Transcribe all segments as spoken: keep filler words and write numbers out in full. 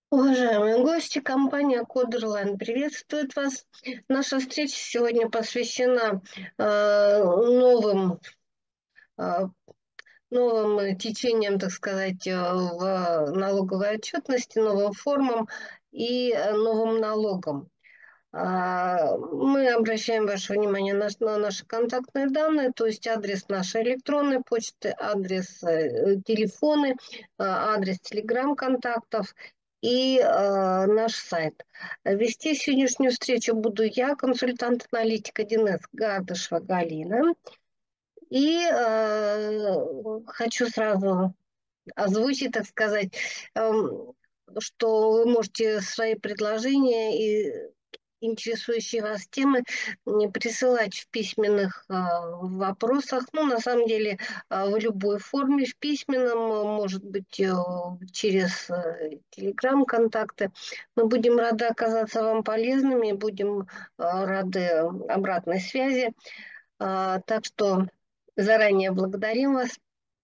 Уважаемые гости, компания Кодерлайн приветствует вас. Наша встреча сегодня посвящена э, новым, э, новым течениям, так сказать, э, в налоговой отчетности, новым формам и э, новым налогам. А, Мы обращаем ваше внимание на, на наши контактные данные, то есть адрес нашей электронной почты, адрес э, телефоны, э, адрес телеграм-контактов и э, наш сайт. Вести сегодняшнюю встречу буду я, консультант-аналитик один эс Гардышева Галина. И э, хочу сразу озвучить, так сказать, эм, что вы можете свои предложения и интересующие вас темы м, присылать в письменных а, вопросах. Ну, на самом деле, а, в любой форме, в письменном, а, может быть, э, через э, телеграм-контакты. Мы будем рады оказаться вам полезными, будем а, рады обратной связи. А, Так что заранее благодарим вас.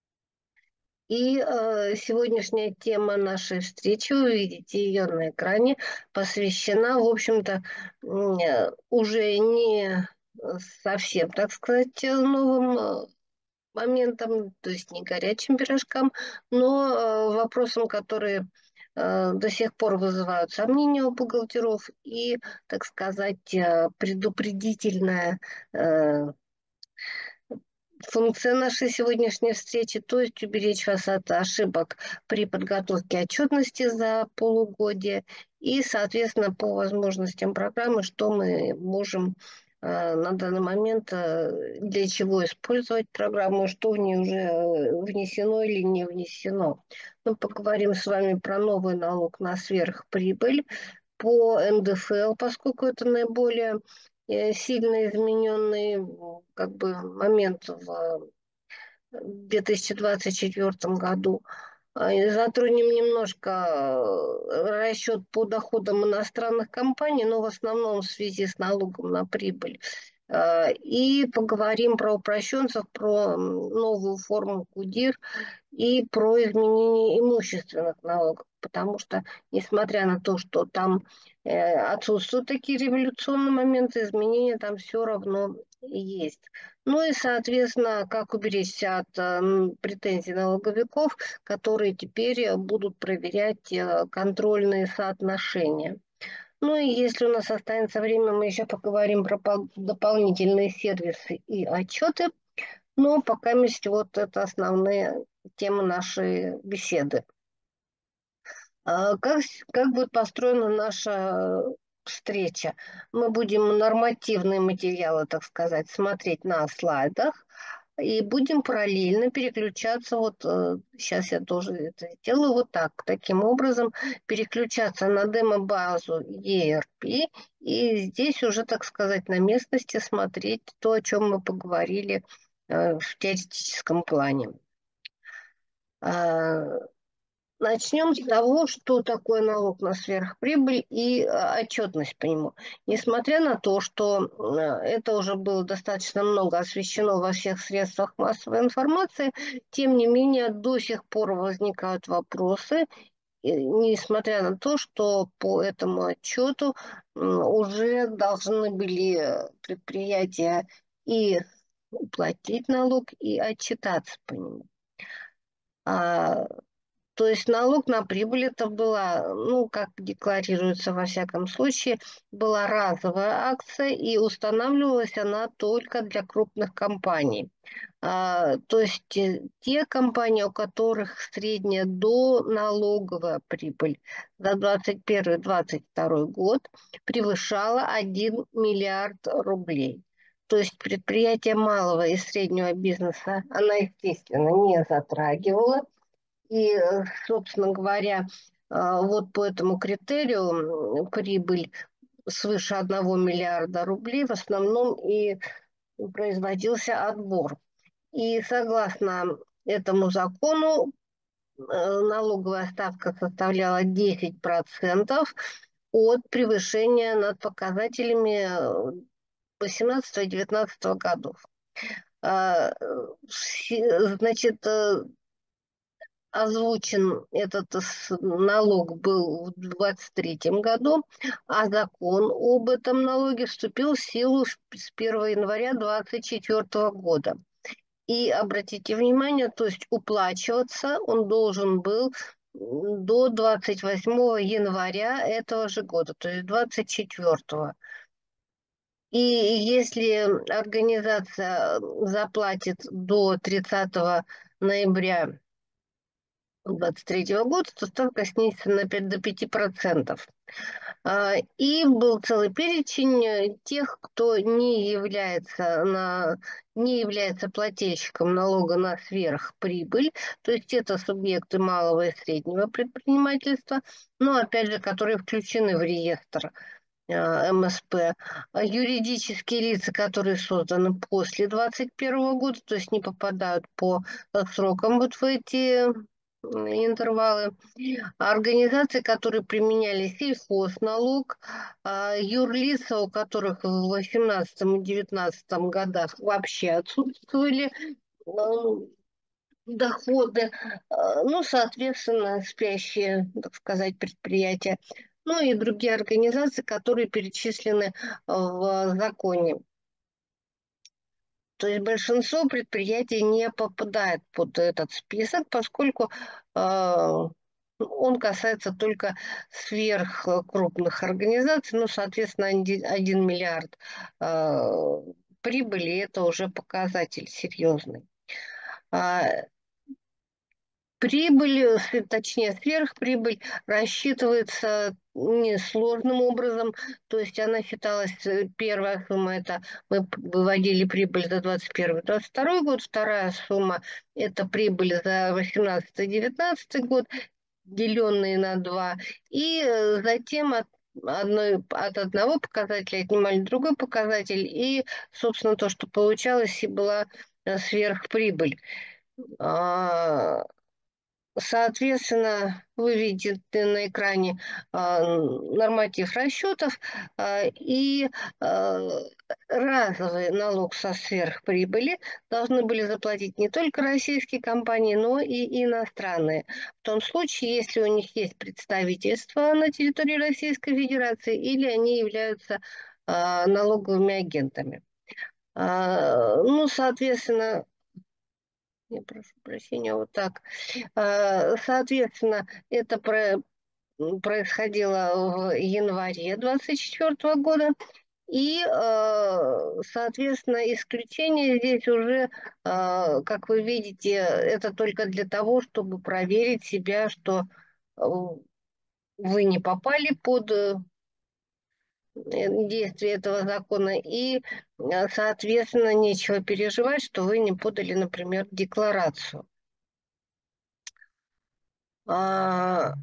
И э, сегодняшняя тема нашей встречи, вы видите ее на экране, посвящена, в общем-то, м, э, уже не совсем, так сказать, э, новым э, моментам, то есть не горячим пирожкам, но э, вопросам, которые э, до сих пор вызывают сомнения у бухгалтеров и, так сказать, э, предупредительная э, функция нашей сегодняшней встречи, то есть уберечь вас от ошибок при подготовке отчетности за полугодие и, соответственно, по возможностям программы, что мы можем э, на данный момент, э, для чего использовать программу, что в ней уже э, внесено или не внесено. Мы поговорим с вами про новый налог на сверхприбыль, по эн дэ эф эл, поскольку это наиболее э, сильно измененный м, как бы момент в две тысячи двадцать четвёртом году. А, и затронем немножко э, расчет по доходам иностранных компаний, но в основном в связи с налогом на прибыль. А, И поговорим про упрощенцев, про м, новую форму КУДИР и про изменение имущественных налогов, потому что, несмотря на то, что там э, отсутствуют такие революционные моменты, изменения там все равно есть. Ну и, соответственно, как уберечься от э, претензий налоговиков, которые теперь э, будут проверять э, контрольные соотношения. Ну и если у нас останется время, мы еще поговорим про пол- дополнительные сервисы и отчеты. Но пока есть вот это основные темы нашей беседы. А Как, с- как будет построена наша встреча? Мы будем нормативные материалы, так сказать, смотреть на слайдах и будем параллельно переключаться. Вот сейчас я тоже это делаю вот так, таким образом, переключаться на демо-базу и эр пи и здесь уже, так сказать, на местности смотреть то, о чем мы поговорили э, в теоретическом плане. А, Начнем с того, что такое налог на сверхприбыль и а, отчетность по нему. Несмотря на то, что э, это уже было достаточно много освещено во всех средствах массовой информации, тем не менее до сих пор возникают вопросы, и несмотря на то, что по этому отчету м, уже должны были предприятия и уплатить налог, и отчитаться по нему. А, то есть налог на прибыль это была, ну, как декларируется во всяком случае, была разовая акция, и устанавливалась она только для крупных компаний. А, то есть э, те компании, у которых средняя доналоговая прибыль за двадцать первый двадцать второй год превышала один миллиард рублей. То есть предприятия малого и среднего бизнеса она, естественно, не затрагивала. И, э, собственно говоря, а, вот по этому критерию м, прибыль свыше одного миллиарда рублей в основном и производился отбор. И согласно этому закону э, налоговая ставка составляла десять процентов от превышения над показателями восемнадцатого и девятнадцатого годов. А, э, Значит, э, озвучен этот с- налог был в двадцать третьем году, а закон об этом налоге вступил в силу с с первого января двадцать четвёртого года. И обратите внимание, то есть уплачиваться он должен был м, до двадцать восьмого января этого же года, то есть двадцать четвёртого. И если организация заплатит до тридцатого ноября двадцать третьего года, то ставка снизится на пять до пяти процентов. А, И был целый перечень э, тех, кто не является, на, не является плательщиком налога на сверхприбыль, то есть это субъекты малого и среднего предпринимательства, но опять же, которые включены в реестр э, эм эс пэ. А Юридические лица, которые созданы после двадцать первого года, то есть не попадают по э, срокам вот в эти м, интервалы. Организации, которые применяли сельхозналог, а, юрлица, у которых в восемнадцатом и девятнадцатом годах вообще отсутствовали э, доходы, э, ну, соответственно, спящие, так сказать, предприятия, ну и другие организации, которые перечислены в законе. То есть большинство предприятий не попадает под этот список, поскольку э, он касается только сверхкрупных организаций, ну, соответственно, один, один миллиард э, прибыли– это уже показатель серьезный. А Прибыль, э, точнее сверхприбыль, рассчитывается несложным образом, то есть она считалась, э, первая сумма, это мы п- выводили прибыль за двадцать первый двадцать второй год, вторая сумма это прибыль за восемнадцатый девятнадцатый год, деленные на два, и э, затем от одной, от одного показателя отнимали другой показатель, и, собственно, то, что получалось, и была э, сверхприбыль. А, Соответственно, вы видите на экране а, норматив расчетов а, и а, разовый налог со сверхприбыли должны были заплатить не только российские компании, но и иностранные. В том случае, если у них есть представительство на территории Российской Федерации или они являются а, налоговыми агентами. А, Ну, соответственно, я прошу прощения, вот так. А, Соответственно, это про- происходило в январе двадцать четвёртого года. И, э, соответственно, исключение здесь уже, э, как вы видите, это только для того, чтобы проверить себя, что э, вы не попали под э, действие этого закона. И, э, соответственно, нечего переживать, что вы не подали, например, декларацию. А,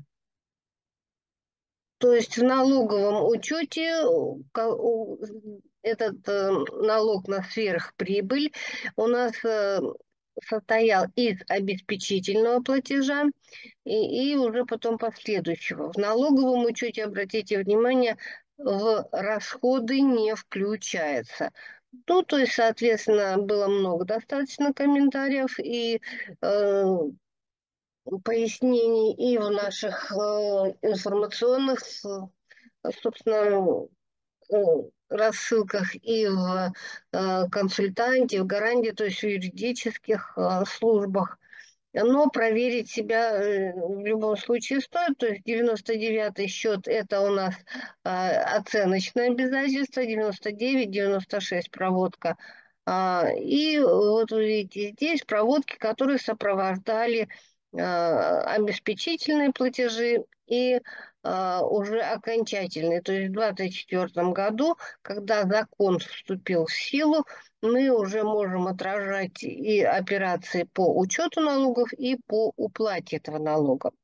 То есть в налоговом учете э, ка- у- этот э, налог на сверхприбыль у нас э, состоял из обеспечительного платежа и, и уже потом последующего. В налоговом учете, обратите внимание, в расходы не включается. Ну, то есть, соответственно, было много достаточно комментариев и э, пояснений и в наших э, информационных, э, собственно, э, рассылках, и в э, консультанте, в гаранте, то есть в юридических э, службах. Но проверить себя э, в любом случае стоит. То есть девяносто девятый счет– это у нас э, оценочное обязательство, девяносто девять, девяносто шесть проводка. А, И вот вы видите здесь проводки, которые сопровождали э, обеспечительные платежи и э, уже окончательные. То есть в двадцать четвёртом году, когда закон вступил в силу, мы уже можем отражать и операции по учету налогов, и по уплате этого налога.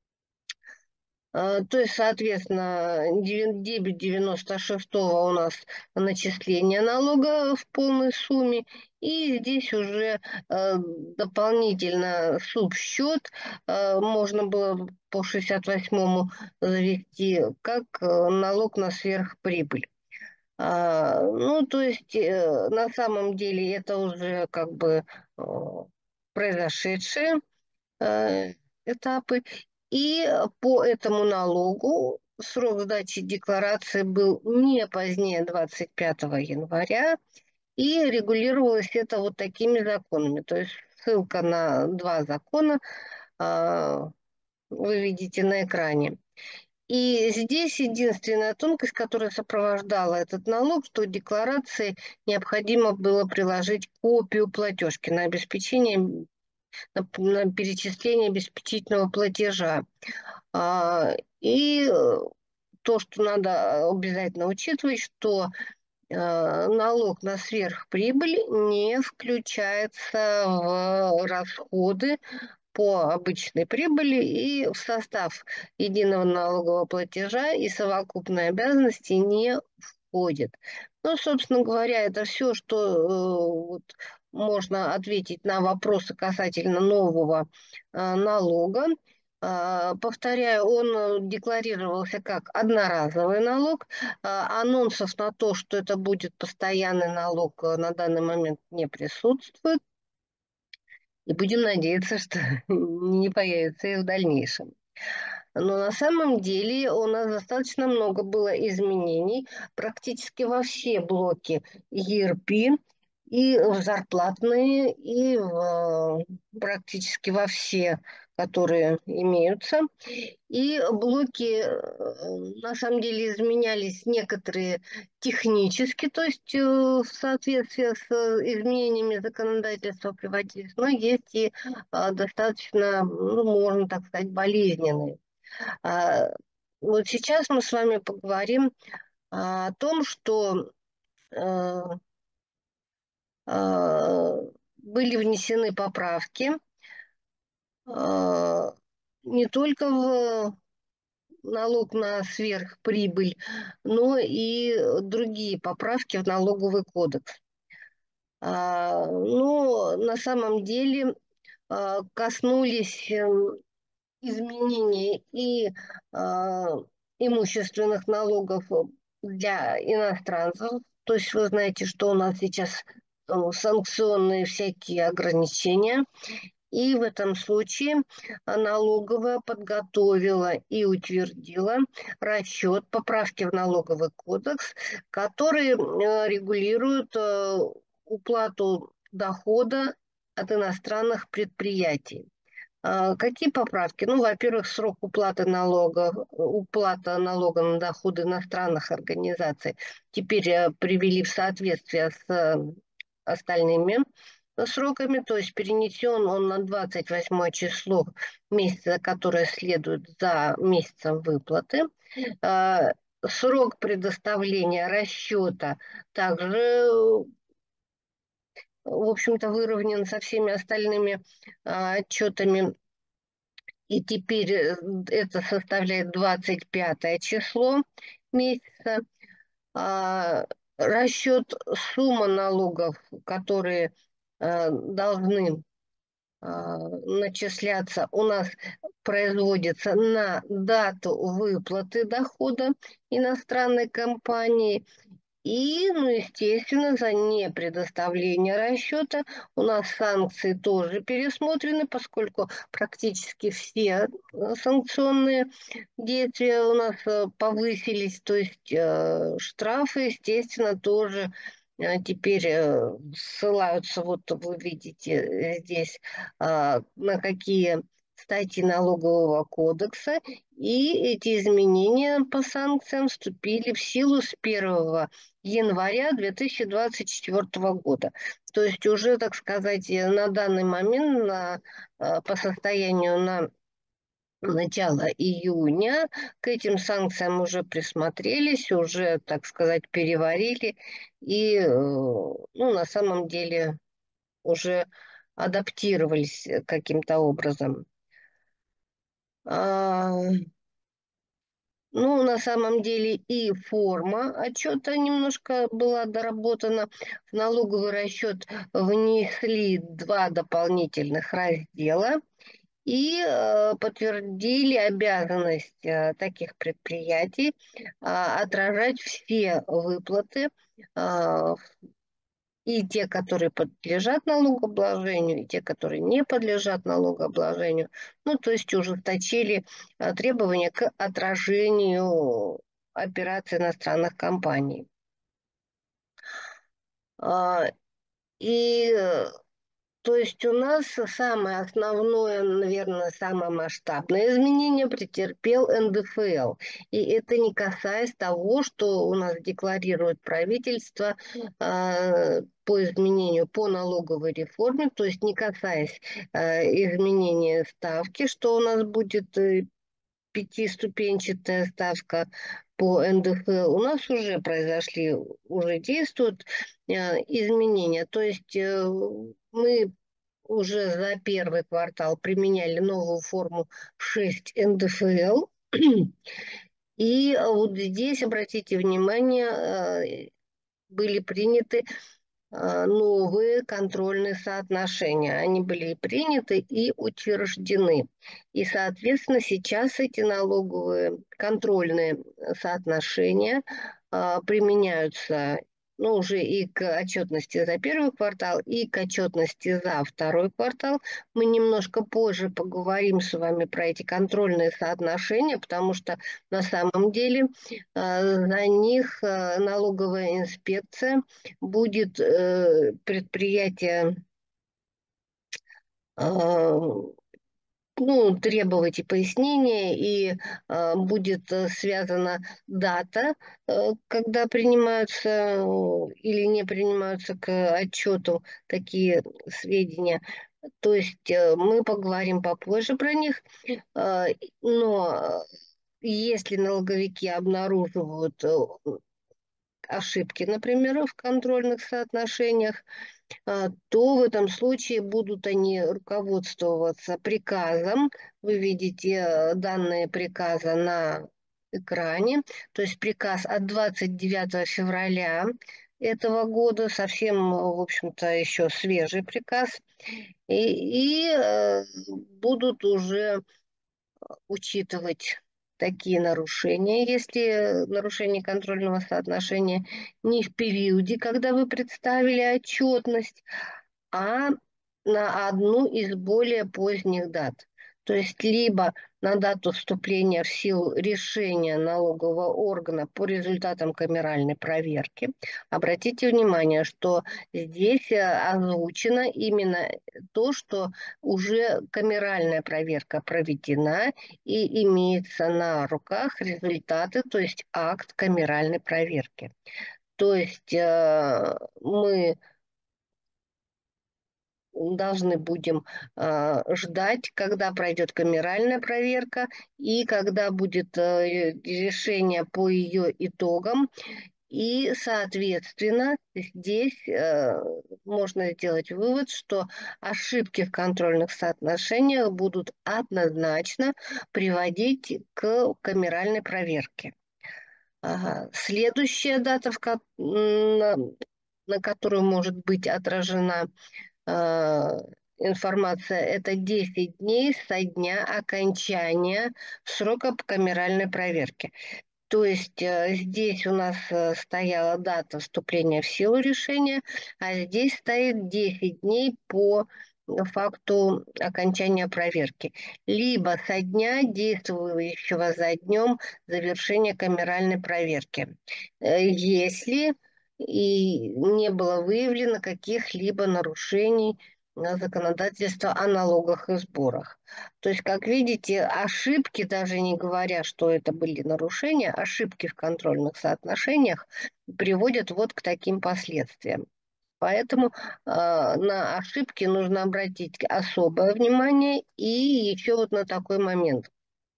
А, То есть, соответственно, девя- дебет девяносто шестого у нас начисление налога в полной сумме, и здесь уже э, дополнительно субсчет э, можно было по шестьдесят восьмому завести как э, налог на сверхприбыль. А, ну, то есть э, на самом деле это уже как бы э, произошедшее. Э, этапы. И по этому налогу срок сдачи декларации был не позднее двадцать пятого января, и регулировалось это вот такими законами. То есть ссылка на два закона а, вы видите на экране. И здесь единственная тонкость, которая сопровождала этот налог, что в декларации необходимо было приложить копию платежки на обеспечение, на, на перечисление обеспечительного платежа. А, и э, то, что надо обязательно учитывать, что э, налог на сверхприбыль не включается в расходы по обычной прибыли и в состав единого налогового платежа и совокупной обязанности не входит. Ну, собственно говоря, это все, что э, вот, можно ответить на вопросы касательно нового э, налога. Э, повторяю, он э, декларировался как одноразовый налог. Э, анонсов на то, что это будет постоянный налог, э, на данный момент не присутствует. И будем надеяться, что не появится и в дальнейшем. Но на самом деле у нас достаточно много было изменений практически во все блоки и эр пи, и в зарплатные, и в, практически во все, которые имеются. И блоки э, на самом деле изменялись некоторые технически, то есть э, в соответствии с э, изменениями законодательства приводились, но есть и а, достаточно, ну, можно так сказать, болезненные. А, Вот сейчас мы с вами поговорим а, о том, что э, а, были внесены поправки а, не только в налог на сверхприбыль, но и другие поправки в налоговый кодекс. А, Ну, на самом деле а, коснулись эм, изменений и а, имущественных налогов для иностранцев. То есть вы знаете, что у нас сейчас э, санкционные всякие ограничения. И в этом случае налоговая подготовила и утвердила расчет поправки в налоговый кодекс, которые э, регулируют э, уплату дохода от иностранных предприятий. А, Какие поправки? Ну, во-первых, срок уплаты налога, уплата налога на доходы иностранных организаций теперь э, привели в соответствие с э, остальными сроками, то есть перенесен он на двадцать восьмое число месяца, которое следует за месяцем выплаты. А, Срок предоставления расчета также, в общем-то, выровнен со всеми остальными а, отчетами. И теперь э, это составляет двадцать пятое число месяца. А, Расчет суммы налогов, которые э, должны а, начисляться, у нас производится на дату выплаты дохода иностранной компании. И, ну, естественно, за непредоставление расчета у нас санкции тоже пересмотрены, поскольку практически все э, санкционные действия у нас э, повысились, то есть э, штрафы, естественно, тоже э, теперь э, ссылаются, вот вы видите э, здесь, а, на какие статьи налогового кодекса, и эти изменения по санкциям вступили в силу с первого января две тысячи двадцать четвёртого года. То есть уже, так сказать, э, на данный момент на, э, по состоянию на начало июня к этим санкциям уже присмотрелись, уже, так сказать, переварили и, э, ну, на самом деле уже адаптировались э, каким-то образом. А, Ну, на самом деле и форма отчета немножко была доработана. В налоговый расчет внесли два дополнительных раздела и э, подтвердили обязанность э, таких предприятий э, отражать все выплаты э, и те, которые подлежат налогообложению, и те, которые не подлежат налогообложению. Ну, то есть ужесточили а, требования к отражению операций иностранных компаний. А, И э, то есть у нас самое основное, наверное, самое масштабное изменение претерпел эн дэ эф эл. И это не касаясь того, что у нас декларирует правительство э, по изменению по налоговой реформе, то есть не касаясь э, изменения ставки, что у нас будет э, пятиступенчатая ставка по эн дэ эф эл, у нас уже произошли, уже действуют э, изменения. То есть э, мы уже за первый квартал применяли новую форму шесть эн дэ эф эл. И вот здесь, обратите внимание, э, были приняты а, новые контрольные соотношения. Они были приняты и утверждены. И, соответственно, сейчас эти налоговые контрольные соотношения а, применяются, ну, уже и к отчетности за первый квартал, и к отчетности за второй квартал. Мы немножко позже поговорим с вами про эти контрольные соотношения, потому что на самом деле а, за них а, налоговая инспекция будет э, предприятие э, ну, требовать и пояснения, и э, будет э, связана дата, э, когда принимаются э, или не принимаются к отчету такие сведения. То есть э, мы поговорим попозже про них, э, но если налоговики обнаруживают э, ошибки, например, в контрольных соотношениях, а, то в этом случае будут они руководствоваться приказом. Вы видите э, данные приказа на экране. То есть приказ от двадцать девятого февраля этого года, совсем, э, в общем-то, еще свежий приказ. И, и э, будут уже учитывать такие нарушения, если нарушение контрольного соотношения не в периоде, когда вы представили отчетность, а на одну из более поздних дат. То есть либо на дату вступления в силу решения налогового органа по результатам камеральной проверки. Обратите внимание, что здесь э, озвучено именно то, что уже камеральная проверка проведена и имеется на руках результаты, то есть акт камеральной проверки. То есть э, мы должны будем э, ждать, когда пройдет камеральная проверка и когда будет э, решение по ее итогам. И, соответственно, здесь э, можно сделать вывод, что ошибки в контрольных соотношениях будут однозначно приводить к камеральной проверке. Ага. Следующая дата, в ко- на, на которую может быть отражена э, информация, это десять дней со дня окончания срока камеральной проверки. То есть э, здесь у нас э, стояла дата вступления в силу решения, а здесь стоит десять дней по факту окончания проверки. Либо со дня, действующего за днем завершения камеральной проверки. Э, Если и не было выявлено каких-либо нарушений э, законодательства о налогах и сборах. То есть, как видите, ошибки, даже не говоря, что это были нарушения, ошибки в контрольных соотношениях приводят вот к таким последствиям. Поэтому э, на ошибки нужно обратить особое внимание. И еще вот на такой момент.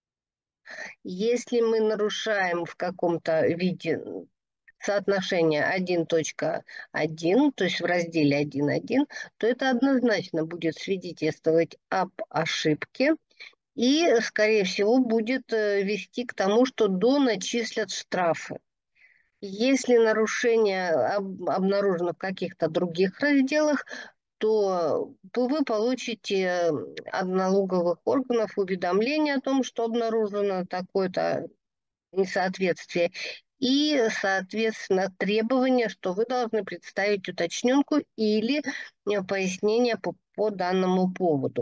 Если мы нарушаем в каком-то виде соотношение один точка один, то есть в разделе один точка один, то это однозначно будет свидетельствовать об ошибке и, скорее всего, будет э, вести к тому, что доначислят штрафы. Если нарушение об- обнаружено в каких-то других разделах, то вы получите от налоговых органов уведомление о том, что обнаружено такое-то несоответствие. и, соответственно, требования, что вы должны представить уточненку или э, пояснение по, по данному поводу.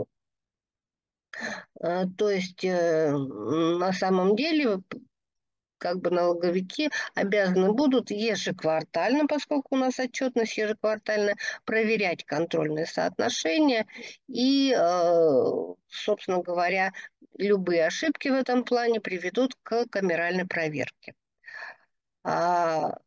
Э, То есть э, на самом деле как бы налоговики обязаны будут ежеквартально, поскольку у нас отчетность ежеквартальная, проверять контрольные соотношения и, э, собственно говоря, любые ошибки в этом плане приведут к камеральной проверке. А,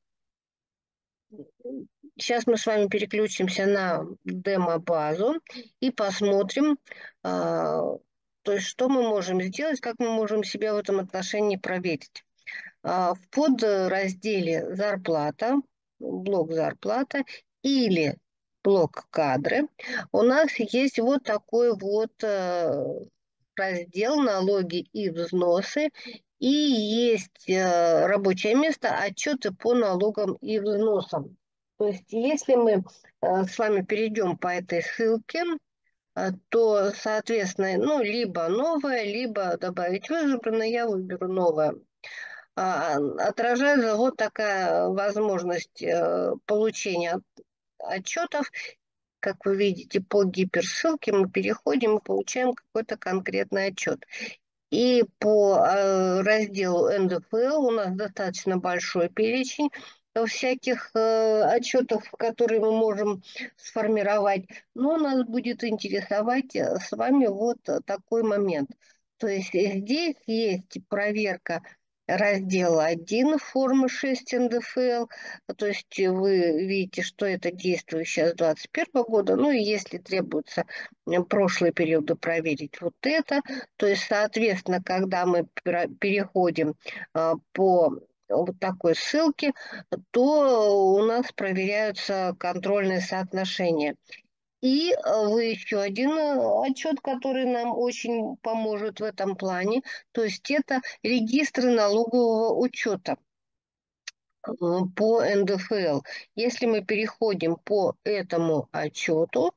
Сейчас мы с вами переключимся на демо-базу и посмотрим, а, то есть что мы можем сделать, как мы можем себя в этом отношении проверить. А, В подразделе «Зарплата», блок «Зарплата» или блок «Кадры» у нас есть вот такой вот э, раздел «Налоги и взносы», и есть э, рабочее место «Отчеты по налогам и взносам». То есть если мы э, с вами перейдем по этой ссылке, э, то, соответственно, ну, либо новое, либо добавить в избранное, я выберу новое. А, Отражается вот такая возможность э, получения отчетов. Как вы видите, по гиперссылке мы переходим и получаем какой-то конкретный отчет. И по э, разделу эн дэ эф эл у нас достаточно большой перечень э, всяких э, отчетов, которые мы можем сформировать. Но нас будет интересовать э, с вами вот э, такой момент. То есть э, здесь есть проверка раздела один формы шесть эн дэ эф эл. То есть вы видите, что это действующее с двадцать первого года. Ну и если требуется э, прошлые периоды проверить вот это, то есть, соответственно, когда мы переходим а, по вот такой ссылке, то у нас проверяются контрольные соотношения. И а, вы еще один а, отчет, который нам очень поможет в этом плане, то есть это регистры налогового учета а, по эн дэ эф эл. Если мы переходим по этому отчету,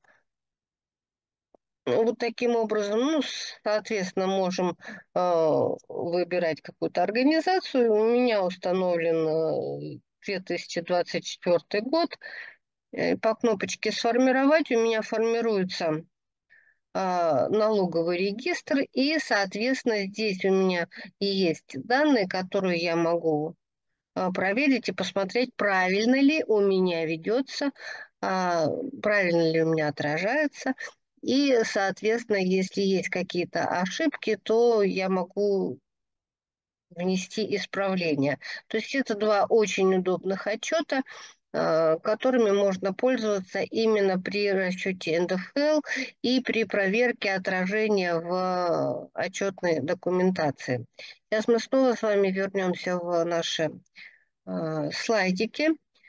вот таким образом, ну, соответственно, можем э, выбирать какую-то организацию. У меня установлен э, две тысячи двадцать четвёртый год. Э, по кнопочке «Сформировать» у меня формируется э, налоговый регистр, и, соответственно, здесь у меня и есть данные, которые я могу э, проверить и посмотреть, правильно ли у меня ведется, а, правильно ли у меня отражается. И, соответственно, если есть какие-то ошибки, то я могу внести исправления. То есть это два очень удобных отчета, э, которыми можно пользоваться именно при расчете эн дэ эф эл и при проверке отражения в отчетной документации. Сейчас мы снова с вами вернемся в наши э, слайдики.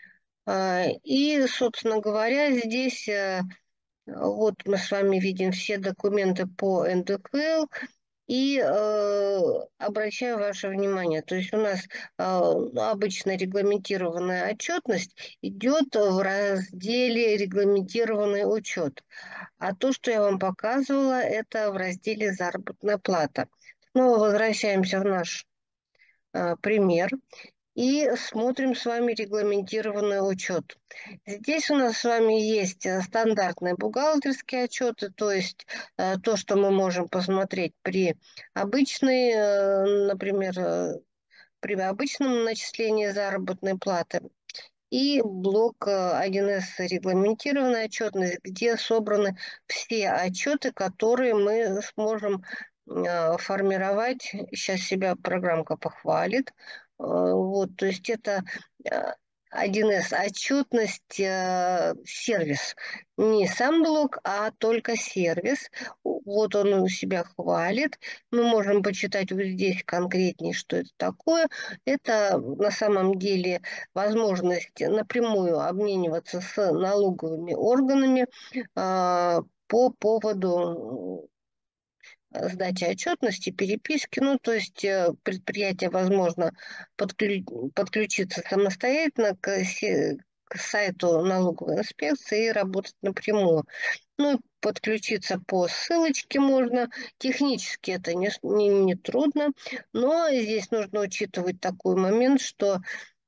Э, И, собственно говоря, здесь э, вот мы с вами видим все документы по эн дэ эф эл. И э, обращаю ваше внимание, то есть у нас э, обычно регламентированная отчетность идет в разделе «Регламентированный учет». А то, что я вам показывала, это в разделе «Заработная плата». Снова возвращаемся в наш э, пример и смотрим с вами регламентированный учет. Здесь у нас с вами есть э, стандартные бухгалтерские отчеты, то есть э, то, что мы можем посмотреть при обычной, э, например, э, при обычном начислении заработной платы. И блок э, один эс регламентированная отчетность, где собраны все отчеты, которые мы сможем э, формировать. Сейчас себя программка похвалит. Э, Вот, то есть это э, один эс отчетность, э, сервис. Не сам блок, а только сервис. Вот он у себя хвалит. Мы можем почитать вот здесь конкретнее, что это такое. Это на самом деле возможность напрямую обмениваться с налоговыми органами а, по поводу э, сдачи отчетности, переписки. Ну, то есть э, предприятие, возможно, подклю- подключиться самостоятельно к, се- к сайту налоговой инспекции и работать напрямую. Ну, и подключиться по ссылочке можно. Технически это не, не, не трудно, но здесь нужно учитывать такой момент, что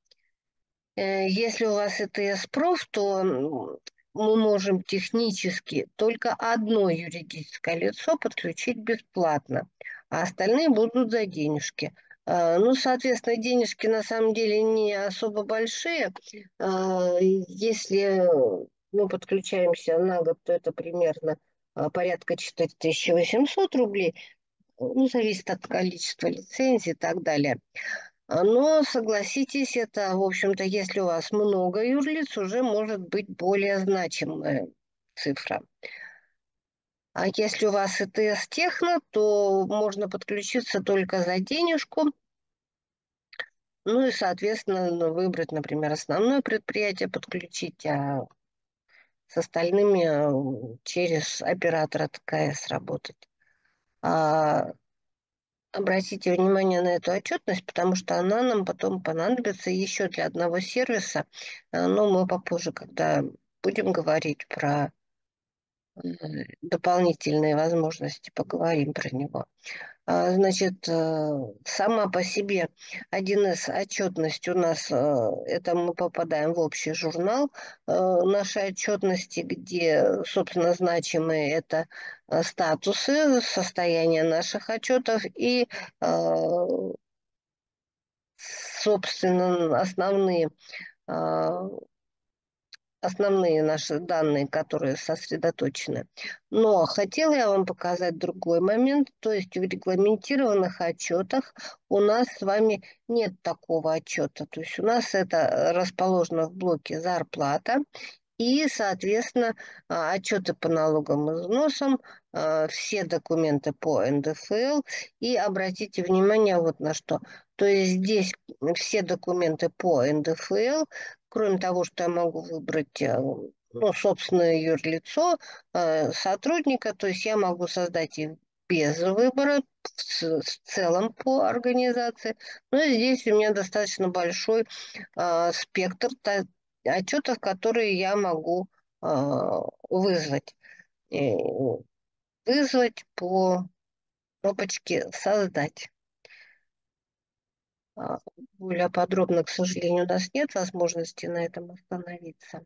Э, Если у вас ИТС-проф, то м, мы можем технически только одно юридическое лицо подключить бесплатно, а остальные будут за денежки. Э, Ну, соответственно, денежки на самом деле не особо большие. Э, Если мы подключаемся на год, то это примерно э, порядка четыре тысячи восемьсот рублей. Ну, зависит от количества лицензий и так далее. А, Но, согласитесь, это, в общем-то, если у вас много юрлиц, уже может быть более значимая цифра. А если у вас ИТС Техно, то можно подключиться только за денежку. Ну и, соответственно, ну, выбрать, например, основное предприятие, подключить, а с остальными э, через оператора ТКС работать. А Обратите внимание на эту отчетность, потому что она нам потом понадобится еще для одного сервиса. Э, Но мы попозже, когда будем говорить про э, дополнительные возможности, поговорим про него. А, Значит, э, сама по себе один эс отчетность у нас, э, это мы попадаем в общий журнал э, нашей отчетности, где, собственно, значимые это э, статусы, состояние наших отчетов и э, собственно, основные, а, основные наши данные, которые сосредоточены. Но хотела я вам показать другой момент, то есть в регламентированных отчетах у нас с вами нет такого отчета. То есть у нас это расположено в блоке «Зарплата», и, соответственно, а, отчеты по налогам и взносам, а, все документы по эн дэ эф эл. И обратите внимание вот на что. То есть здесь все документы по эн дэ эф эл, кроме того, что я могу выбрать э, ну, собственное юрлицо, э, сотрудника, то есть я могу создать их без выбора в ц- в целом по организации. Но здесь у меня достаточно большой а, спектр та- отчетов, которые я могу а, вызвать. Э, Вызвать по кнопочке «Создать». А, Более подробно, к сожалению, у нас нет возможности на этом остановиться.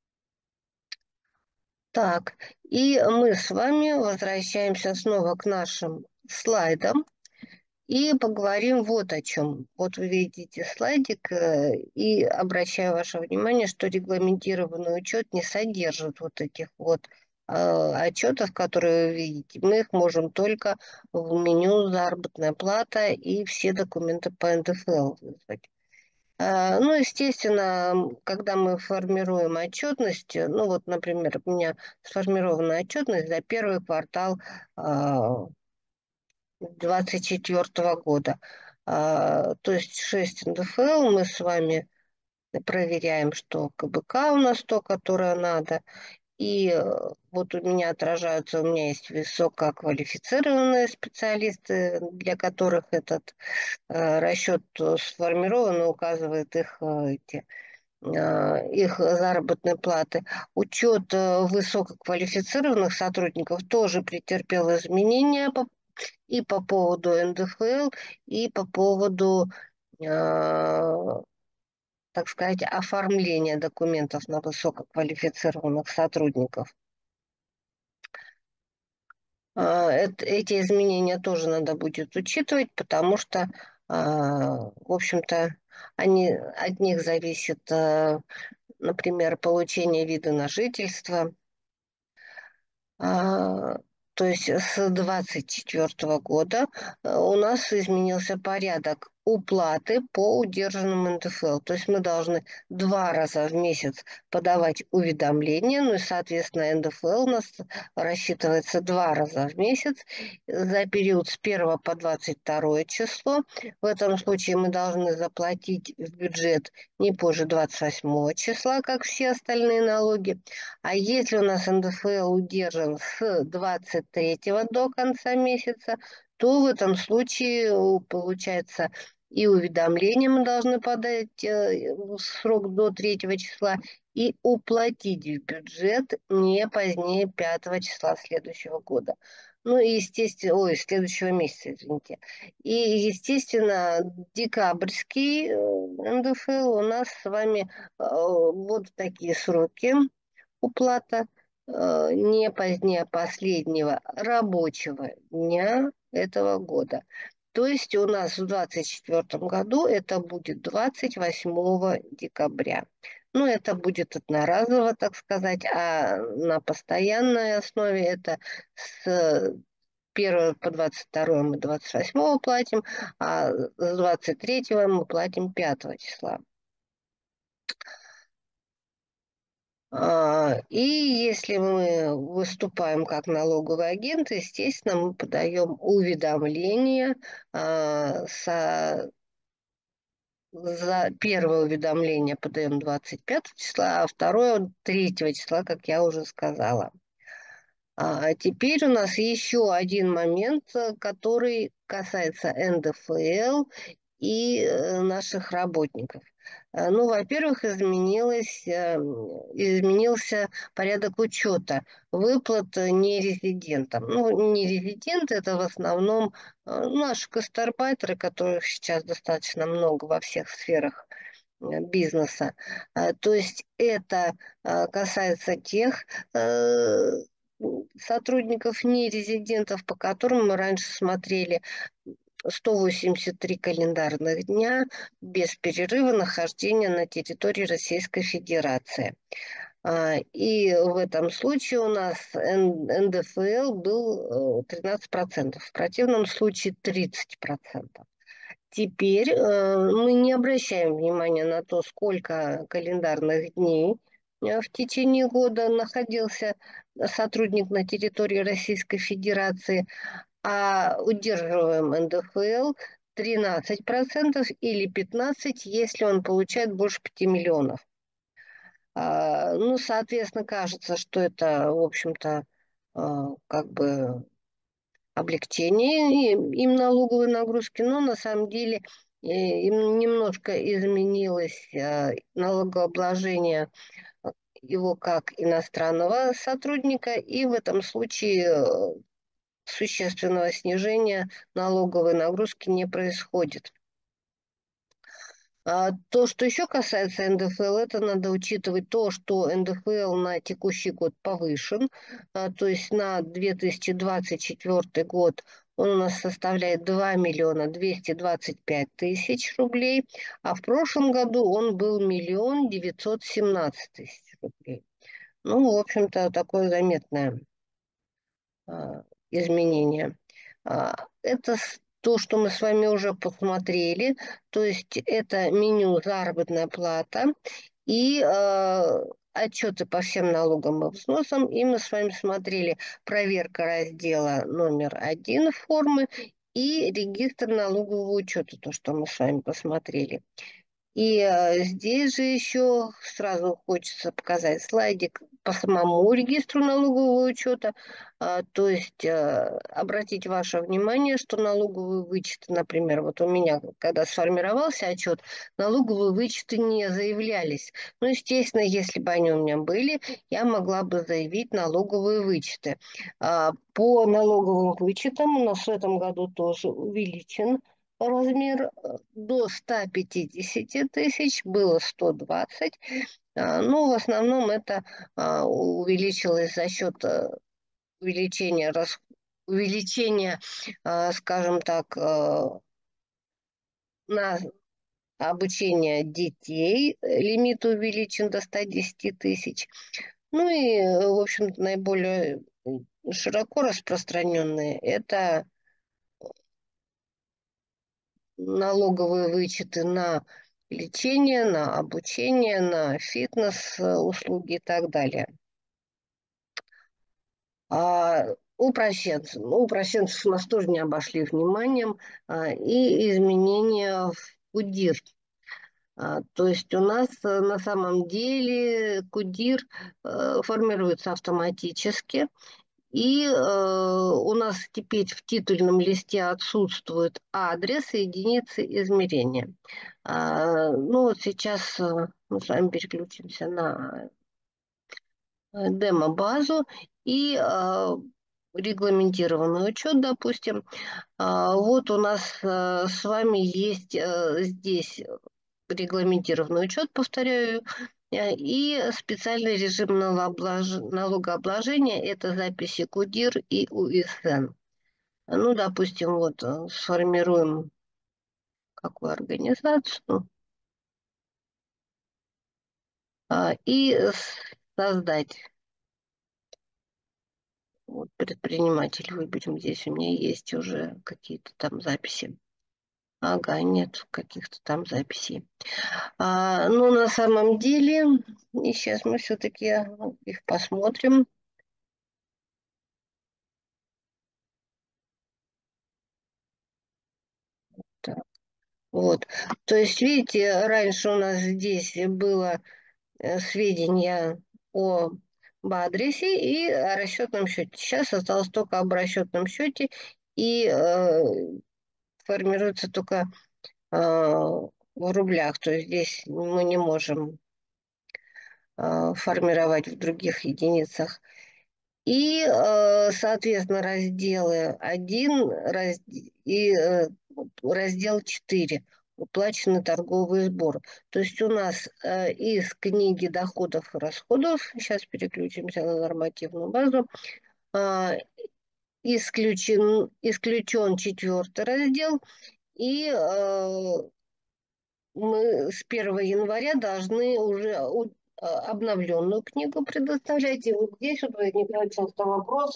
Так, и мы с вами возвращаемся снова к нашим слайдам. И поговорим вот о чем. Вот вы видите слайдик, э, и обращаю ваше внимание, что регламентированный учет не содержит вот этих вот э, отчетов, которые вы видите. Мы их можем только в меню «Заработная плата» и все документы по эн дэ эф эл вызвать. А, Ну, естественно, м, когда мы формируем отчетность, э, ну вот, например, у меня сформирована отчетность за первый квартал а, двадцать четвёртого года. А, то есть шесть эн дэ эф эл мы с вами проверяем, что ка бэ ка у нас то, которое надо. И э, вот у меня отражаются, у меня есть высококвалифицированные специалисты, для которых этот э, расчет э, сформирован и указывает их э, эти э, их заработной платы. Учет э, высококвалифицированных сотрудников тоже претерпел изменения по и по поводу эн дэ эф эл, и по поводу, э, так сказать, оформления документов на высококвалифицированных сотрудников. А, эт- Эти изменения тоже надо будет учитывать, потому что, а, в общем-то, они, от них зависит, э, например, получение вида на жительство. А, То есть с двадцать четвёртого года э, у нас изменился порядок уплаты по удержанному эн дэ эф эл. То есть мы должны два раза в месяц подавать уведомления, ну и, соответственно, эн дэ эф эл у нас рассчитывается два раза в месяц за период с первого по двадцать второе число. В этом случае мы должны заплатить в бюджет не позже двадцать восьмого числа, как все остальные налоги. А если у нас эн дэ эф эл удержан с двадцать третьего до конца месяца, то в этом случае э, получается и уведомление мы должны подать э, в срок до третьего числа и уплатить в бюджет не позднее пятого числа следующего года. Ну и естественно, ой, следующего месяца, извините. И, естественно, декабрьский э, эн дэ эф эл у нас с вами э, вот такие сроки уплата э, не позднее последнего рабочего дня этого года. То есть у нас в двадцать четвёртом году это будет двадцать восьмого декабря. Ну, это будет одноразово, так сказать, а на постоянной основе это с первого по двадцать второе мы двадцать восьмого платим, а с двадцать третьего мы платим пятого числа. А, И если мы выступаем как налоговый агент, естественно, мы подаем уведомление а, со- за первое уведомление подаем двадцать пятого числа, а второе третьего числа, как я уже сказала. А теперь у нас еще один момент, э, который касается эн дэ эф эл и э, наших работников. Э, Ну, во-первых, изменилось, э, изменился порядок учета выплат э, нерезидентам. Ну, нерезиденты – это в основном э, наши гастарбайтеры, которых сейчас достаточно много во всех сферах э, бизнеса. Э, То есть это э, касается тех э, сотрудников нерезидентов, по которым мы раньше смотрели сто восемьдесят три календарных дня без перерыва нахождения на территории Российской Федерации. А, И в этом случае у нас эн дэ эф эл был э, тринадцать процентов, в противном случае тридцать процентов. Теперь э, мы не обращаем внимания на то, сколько календарных дней э, в течение года находился сотрудник на территории Российской Федерации, а удерживаем эн дэ эф эл тринадцать процентов или пятнадцать процентов, если он получает больше пяти миллионов. А, ну, соответственно, кажется, что это, в общем-то, а, как бы облегчение им, им налоговой нагрузки, но на самом деле э, им немножко изменилось э, налогообложение э, его как иностранного сотрудника, и в этом случае э, существенного снижения налоговой нагрузки не происходит. А то, что еще касается эн дэ эф эл, это надо учитывать то, что эн дэ эф эл на текущий год повышен, а, то есть на две тысячи двадцать четвёртый год он у нас составляет два миллиона двести двадцать пять тысяч рублей, а в прошлом году он был миллион девятьсот семнадцать тысяч рублей. Ну, в общем-то, такое заметное а, изменения. А, Это с- то, что мы с вами уже посмотрели, то есть это меню заработная плата и а, отчеты по всем налогам и взносам. И мы с вами смотрели проверка раздела номер один формы и регистр налогового учета, то, что мы с вами посмотрели. И э, здесь же еще сразу хочется показать слайдик по самому регистру налогового учета. А, то есть э, обратить ваше внимание, что налоговые вычеты, например, вот у меня, когда сформировался отчет, налоговые вычеты не заявлялись. Ну, естественно, если бы они у меня были, я могла бы заявить налоговые вычеты. А, по налоговым вычетам у нас в этом году тоже увеличен размер до ста пятидесяти тысяч, было сто двадцать. А, Ну, в основном это а, увеличилось за счет э, увеличения, рас- увеличения, а, скажем так, э, на обучение детей. Э, Лимит увеличен до ста десяти тысяч. Ну и, э, в общем-то, наиболее э, широко распространенные – это налоговые вычеты на лечение, на обучение, на фитнес-услуги и так далее. А упрощенцы. Ну, упрощенцев у нас тоже не обошли вниманием. А, и изменения в КУДИР. А, то есть у нас э, на самом деле КУДИР э, формируется автоматически. И э, у нас теперь в титульном листе отсутствует адрес и единицы измерения. А, ну вот сейчас э, мы с вами переключимся на э, демо-базу. И э, регламентированный учет, допустим. А, Вот у нас э, с вами есть э, здесь регламентированный учет, повторяю, э, и специальный режим налогоблаж- налогообложения – это записи КУДИР и УСН. Ну, допустим, вот э, сформируем какую организацию а, и создать. Вот, предприниматель выберем. Здесь у меня есть уже какие-то там записи. Ага, нет каких-то там записей. А, ну, на самом деле, и сейчас мы все-таки их посмотрим. Так, вот. То есть, видите, раньше у нас здесь было э, сведения о об адресе и о расчетном счете. Сейчас осталось только об расчетном счете и э, формируется только э, в рублях. То есть здесь мы не можем э, формировать в других единицах. И, э, соответственно, разделы один раз- и э, раздел четыре уплаченный торговый сбор. То есть у нас э, из книги доходов и расходов, сейчас переключимся на нормативную базу, а, исключен, исключен четвертый раздел, и э, мы с первого января должны уже у- а, обновленную книгу предоставлять. И вот здесь вот возникает часто вопросы,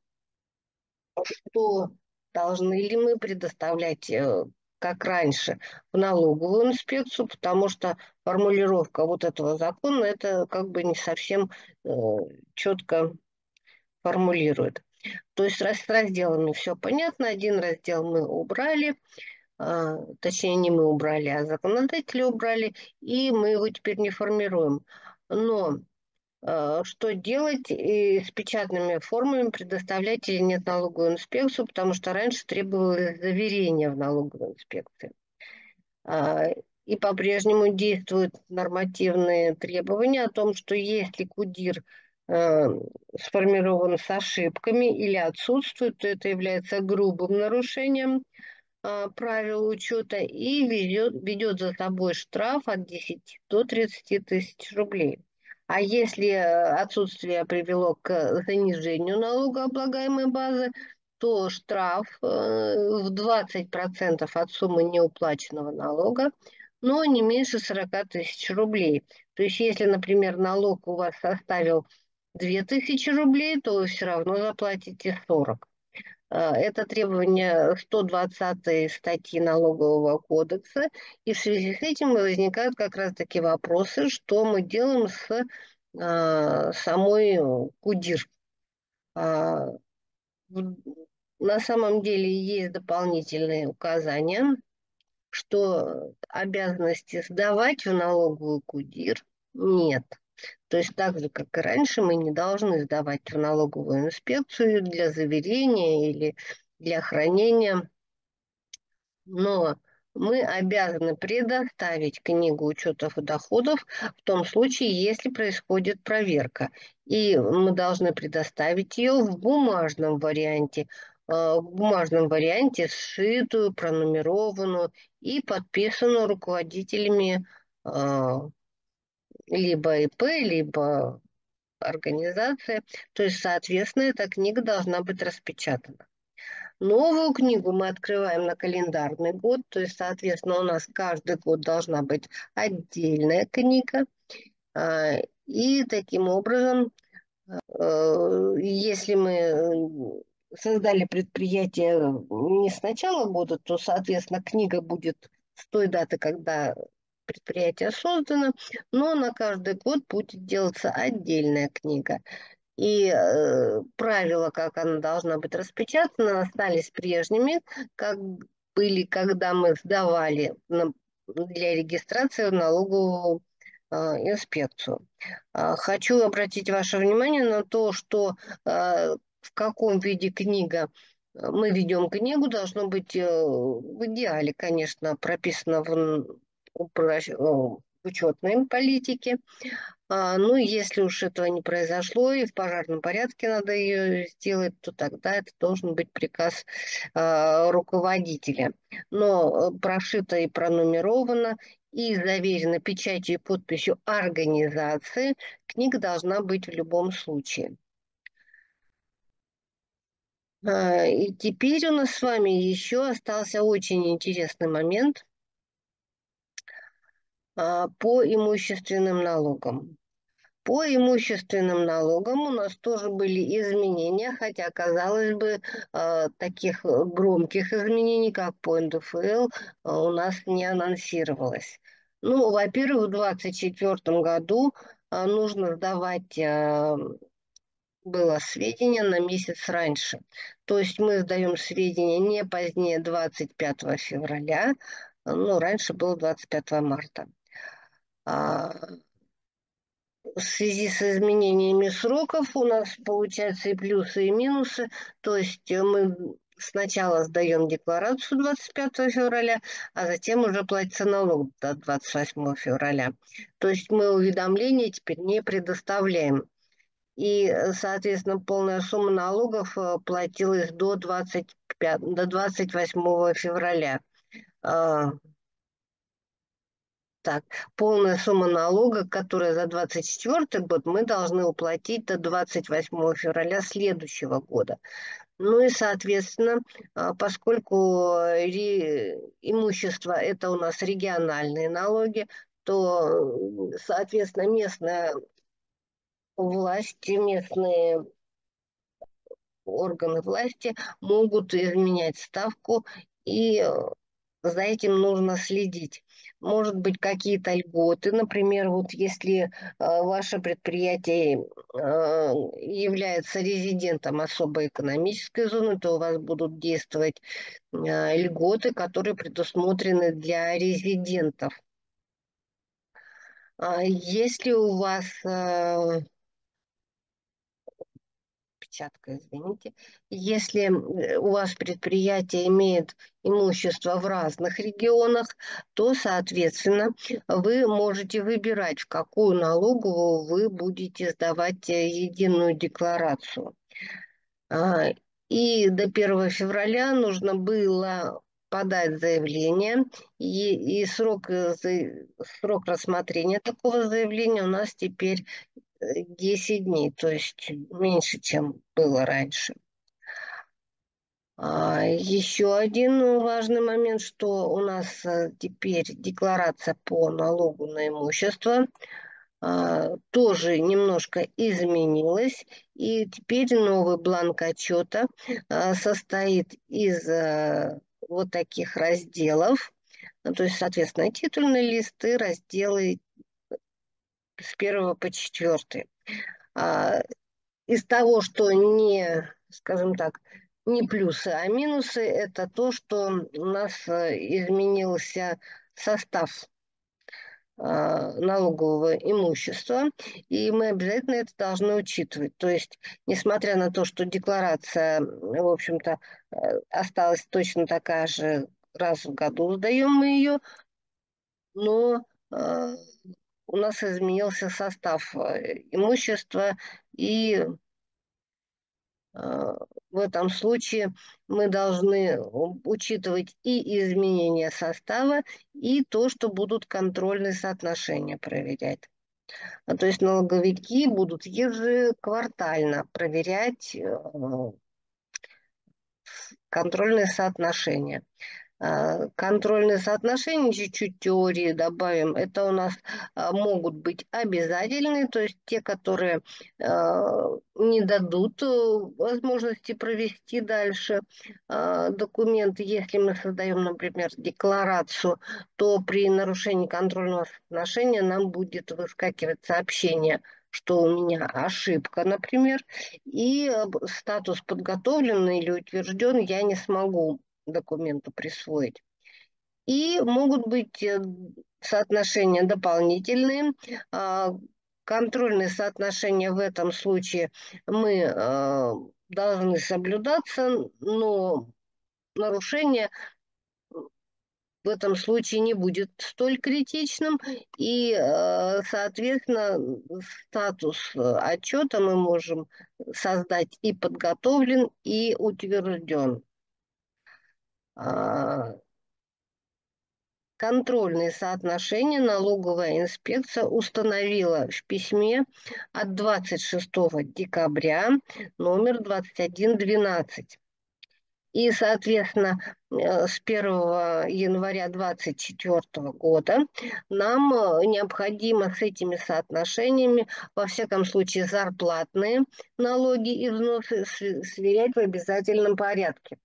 что должны ли мы предоставлять, э, как раньше, в налоговую инспекцию, потому что формулировка вот этого закона это как бы не совсем э, четко формулирует. То есть раз с разделами все понятно, один раздел мы убрали, а, точнее не мы убрали, а законодатели убрали, и мы его теперь не формируем. Но э, что делать и с печатными формами, предоставлять или нет налоговую инспекцию, потому что раньше требовалось заверение в налоговой инспекции. А, И по-прежнему действуют нормативные требования о том, что если КУДИР э, сформирован с ошибками или отсутствует, то это является грубым нарушением а, правил учета и ведет, ведет за собой штраф от десяти до тридцати тысяч рублей. А если э, отсутствие привело к занижению налогооблагаемой базы, то штраф э, в двадцать процентов от суммы неуплаченного налога, но не меньше сорока тысяч рублей. То есть, если, например, налог у вас составил две тысячи рублей, то вы все равно заплатите сорок. А, Это требование сто двадцатой статьи Налогового кодекса, и в связи с этим возникают как раз-таки вопросы, что мы делаем с а, самой КУДИР. А, в- на самом деле есть дополнительные указания, что обязанности сдавать в налоговую КУДИР нет. То есть так же, как и раньше, мы не должны сдавать в налоговую инспекцию для заверения или для хранения, но мы обязаны предоставить книгу учетов и доходов в том случае, если происходит проверка. И мы должны предоставить ее в бумажном варианте, э, в бумажном варианте сшитую, пронумерованную и подписанную руководителями э, либо ИП, либо организация. То есть, соответственно, эта книга должна быть распечатана. Новую книгу мы открываем на календарный год, то есть, соответственно, у нас каждый год должна быть отдельная книга. А, И таким образом, э, если мы э, создали предприятие не с начала года, то, соответственно, книга будет с той даты, когда предприятие создано, но на каждый год будет делаться отдельная книга. И э, правила, как она должна быть распечатана, остались прежними, как были, когда мы сдавали на- для регистрации в налоговую э, инспекцию. А, Хочу обратить ваше внимание на то, что э, в каком виде книга э, мы ведем книгу, должно быть э, в идеале, конечно, прописано в, н- упра- э, в учетной политики. А, ну, если уж этого не произошло, и в пожарном порядке надо ее сделать, то тогда это должен быть приказ а, руководителя. Но э, прошито и пронумеровано, и заверено печатью и подписью организации, книга должна быть в любом случае. А, и теперь у нас с вами еще остался очень интересный момент а, по имущественным налогам. По имущественным налогам у нас тоже были изменения, хотя, казалось бы, э, таких э, громких изменений, как по эн дэ эф эл, э, у нас не анонсировалось. Ну, во-первых, в двадцать четвёртом году э, нужно сдавать э, было сведения на месяц раньше. То есть мы сдаем сведения не позднее двадцать пятого февраля, э, ну, раньше было двадцать пятого марта. А, В связи с изменениями сроков у нас получаются и плюсы, и минусы. То есть э, мы сначала сдаем декларацию двадцать пятого февраля, а затем уже платится налог до двадцать восьмого февраля. То есть мы уведомления теперь не предоставляем. И, э, соответственно, полная сумма налогов э, платилась до двадцать пятого, до двадцать восьмого февраля. А, Так, полная сумма налога, которая за двадцать четвёртый год, мы должны уплатить до двадцать восьмого февраля следующего года. Ну и, соответственно, а, поскольку э, ре- имущество – это у нас региональные налоги, то, э, соответственно, местная власть, местные органы власти могут изменять ставку, и э, за этим нужно следить. Может быть, какие-то льготы, например, вот если э, ваше предприятие э, является резидентом особой экономической зоны, то у вас будут действовать э, льготы, которые предусмотрены для резидентов. А если у вас э, печатка, извините. Если э, у вас предприятие имеет имущество в разных регионах, то, соответственно, вы можете выбирать, в какую налоговую вы будете сдавать э, единую декларацию. А, И до первого февраля нужно было подать заявление, и, и срок, э, за- срок рассмотрения такого заявления у нас теперь э, десять дней, то есть меньше, чем было раньше. А, еще один важный момент, что у нас э, теперь декларация по налогу на имущество а, тоже немножко изменилась, и теперь новый бланк отчета а, состоит из э, вот таких разделов, ну, то есть, соответственно, титульные листы, разделы с первого по четвертый. А, Из того, что не, скажем так, не плюсы, а минусы, это то, что у нас э, изменился состав а, налогового имущества, и мы обязательно это должны учитывать. То есть, несмотря на то, что декларация, в общем-то, э, осталась точно такая же, раз в году сдаем мы ее, но э, у нас изменился состав э, имущества, и Э, в этом случае мы должны учитывать и изменения состава, и то, что будут контрольные соотношения проверять. А То есть налоговики будут ежеквартально проверять э, контрольные соотношения. А, Контрольные соотношения, чуть-чуть теории добавим, это у нас а, могут быть обязательные, то есть те, которые а, не дадут э, возможности провести дальше а, документы. Если мы создаем, например, декларацию, то при нарушении контрольного соотношения нам будет выскакивать сообщение, что у меня ошибка, например, и э, статус подготовлен или утвержден я не смогу документу присвоить. И могут быть э, соотношения дополнительные. А, Контрольные соотношения в этом случае мы э, должны соблюдаться, но нарушения в этом случае не будет столь критичным, и, э, соответственно, статус э, отчета мы можем создать и подготовлен, и утвержден. А, Контрольные соотношения налоговая инспекция установила в письме от двадцать шестого декабря номер двадцать один двенадцать. И, соответственно, э, с первого января двадцать четвёртого года нам э, необходимо с этими соотношениями, во всяком случае, зарплатные налоги и взносы св- сверять в обязательном порядке.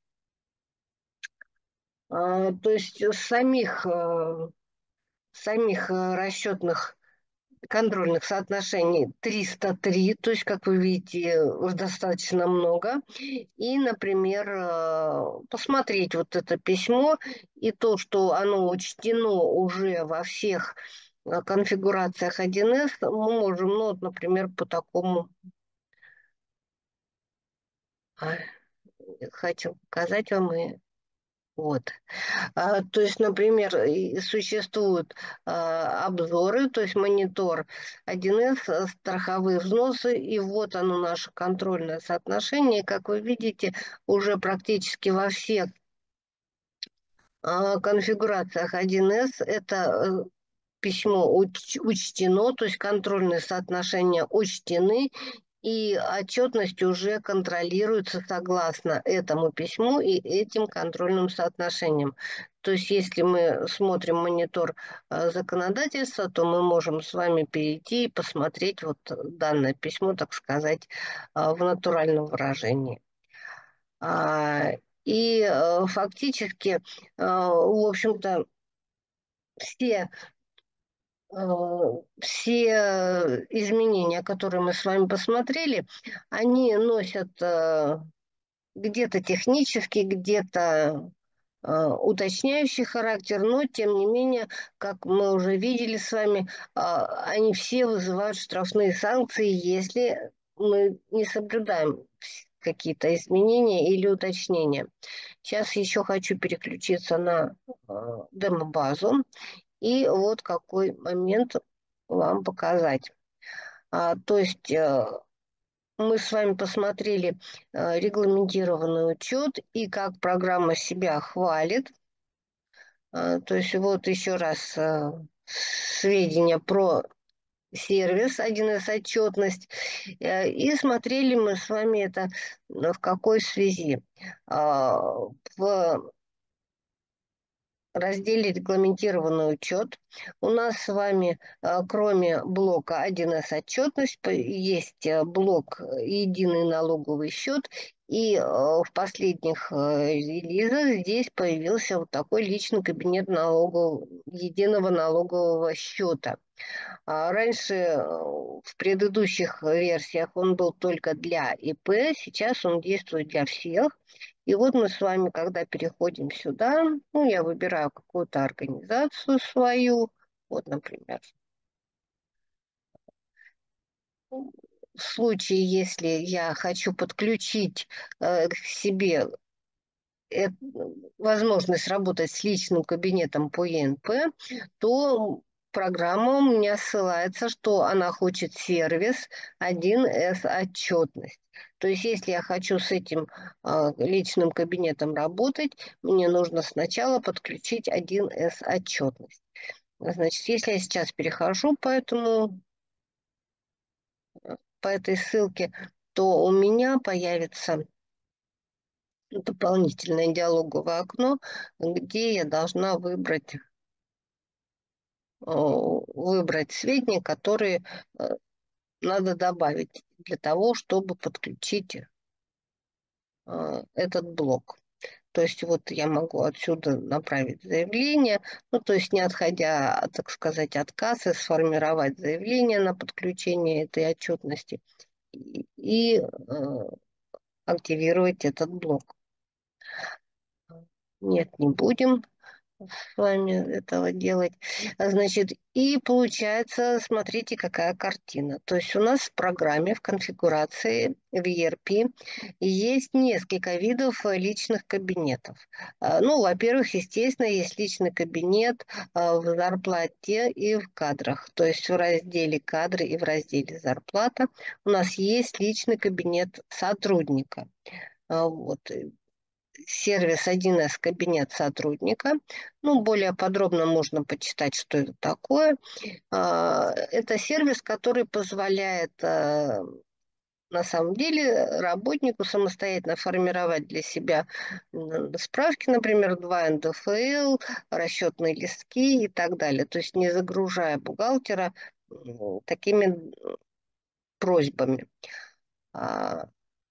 А, То есть самих, э, самих э, расчетных контрольных соотношений триста три, то есть, как вы видите, уж достаточно много. И, например, э, посмотреть вот это письмо и то, что оно учтено уже во всех э, конфигурациях один эс, мы можем, ну, вот, например, по такому, а, хочу показать вам и вот. А, то есть, например, и существуют а, обзоры, то есть монитор один эс, а, страховые взносы, и вот оно наше контрольное соотношение. Как вы видите, уже практически во всех а, конфигурациях один эс это э, письмо уч- учтено, то есть контрольные соотношения учтены, и отчетность уже контролируется согласно этому письму и этим контрольным соотношениям. То есть, если мы смотрим монитор э, законодательства, то мы можем с вами перейти и посмотреть вот данное письмо, так сказать, э, в натуральном выражении. А, И э, фактически, э, в общем-то, все э, все изменения, которые мы с вами посмотрели, они носят э, где-то технический, где-то э, уточняющий характер, но тем не менее, как мы уже видели с вами, а, они все вызывают штрафные санкции, если мы не соблюдаем какие-то изменения или уточнения. Сейчас еще хочу переключиться на э, демо-базу. И вот какой момент вам показать. А, то есть э, мы с вами посмотрели э, регламентированный учет и как программа себя хвалит. А, то есть вот еще раз э, сведения про сервис один эс отчетность. Э, И смотрели мы с вами это в какой связи. А, В разделе «Регламентированный учет» у нас с вами, э, кроме блока один эс отчетность, по- есть э, блок э, «Единый налоговый счет», и э, в последних э, релизах здесь появился вот такой личный кабинет налогового, единого налогового счета. А раньше, э, в предыдущих версиях он был только для и пэ, сейчас он действует для всех. И вот мы с вами, когда переходим сюда, ну, я выбираю какую-то организацию свою, вот, например, в случае, если я хочу подключить э, к себе э, возможность работать с личным кабинетом по е эн пэ, то программа у меня ссылается, что она хочет сервис один эс отчетность. То есть, если я хочу с этим а, личным кабинетом работать, мне нужно сначала подключить один эс отчетность. Значит, если я сейчас перехожу по этому, по этой ссылке, то у меня появится дополнительное диалоговое окно, где я должна выбрать, э, выбрать сведения, которые э, надо добавить для того, чтобы подключить э, этот блок. То есть вот я могу отсюда направить заявление, ну то есть не отходя, так сказать, от кассы, сформировать заявление на подключение этой отчетности и, и э, активировать этот блок. Нет, не будем. с вами этого делать. А, Значит, и получается, смотрите, какая картина. То есть у нас в программе, в конфигурации в и эр пи есть несколько видов э, личных кабинетов. А, Ну, во-первых, естественно, есть личный кабинет а, в зарплате и в кадрах. То есть в разделе кадры и в разделе зарплата у нас есть личный кабинет сотрудника. А, Вот сервис один эс кабинет сотрудника. Ну, более подробно можно почитать, что это такое. А, Это сервис, который позволяет э, на самом деле работнику самостоятельно формировать для себя м, справки, например, два эн дэ эф эл, расчетные листки и так далее. То есть не загружая бухгалтера м, такими просьбами. А,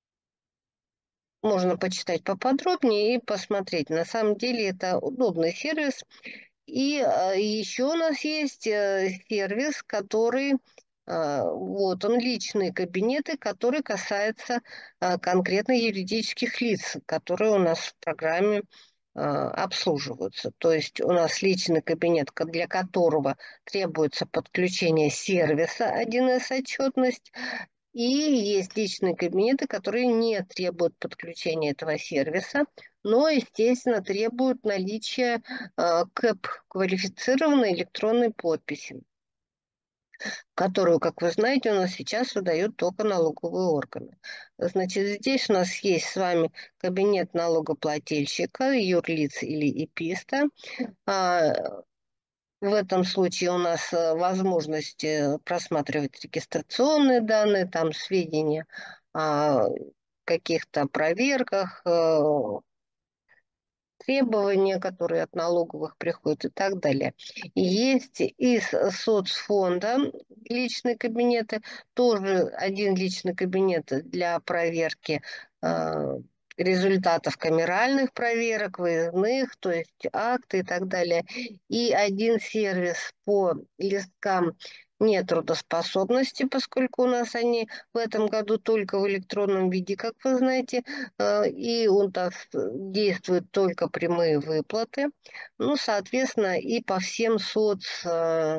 Можно почитать поподробнее и посмотреть. На самом деле это удобный сервис. И а, еще у нас есть э, сервис, который, а, вот он, личные кабинеты, который касается а, конкретно юридических лиц, которые у нас в программе а, обслуживаются. То есть у нас личный кабинет, ко- для которого требуется подключение сервиса один эс отчетность, и есть личные кабинеты, которые не требуют подключения этого сервиса, но, естественно, требуют наличия э, КЭП, квалифицированной электронной подписи, которую, как вы знаете, у нас сейчас выдают только налоговые органы. Значит, здесь у нас есть с вами кабинет налогоплательщика, юрлиц или ИПИСТа. А, В этом случае у нас э, возможность э, просматривать регистрационные данные, там сведения о каких-то проверках, э, требования, которые от налоговых приходят и так далее. Есть из соцфонда личные кабинеты, тоже один личный кабинет для проверки э, результатов камеральных проверок, выездных, то есть акты и так далее. И один сервис по листкам нетрудоспособности, поскольку у нас они в этом году только в электронном виде, как вы знаете, э, и он так действует только прямые выплаты. Ну, соответственно, и по всем соц, э,